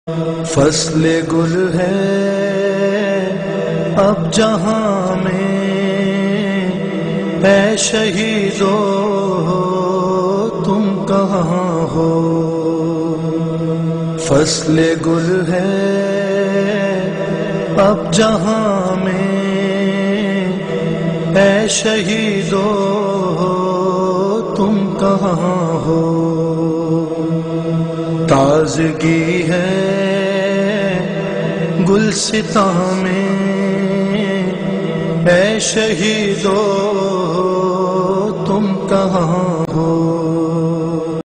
फसले गुल है अब जहां में, ऐ शहीदो तुम कहाँ हो। फसले गुल है अब जहां में, ऐ शहीदो तुम कहाँ हो। ताज़गी है गुलसिता में, ऐ शहीदो तुम कहाँ